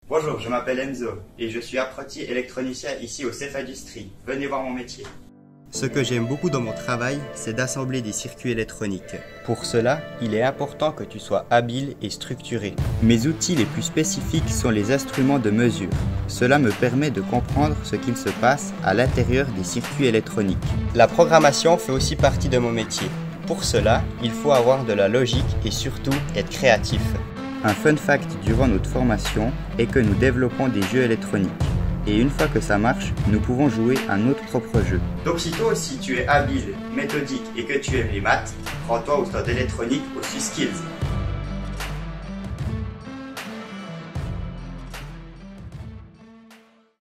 Bonjour, je m'appelle Enzo et je suis apprenti électronicien ici au CEF Industrie. Venez voir mon métier. Ce que j'aime beaucoup dans mon travail, c'est d'assembler des circuits électroniques. Pour cela, il est important que tu sois habile et structuré. Mes outils les plus spécifiques sont les instruments de mesure. Cela me permet de comprendre ce qu'il se passe à l'intérieur des circuits électroniques. La programmation fait aussi partie de mon métier. Pour cela, il faut avoir de la logique et surtout être créatif. Un fun fact durant notre formation est que nous développons des jeux électroniques. Et une fois que ça marche, nous pouvons jouer à notre propre jeu. Donc si toi aussi tu es habile, méthodique et que tu aimes les maths, rends-toi au stand électronique au SUSskills.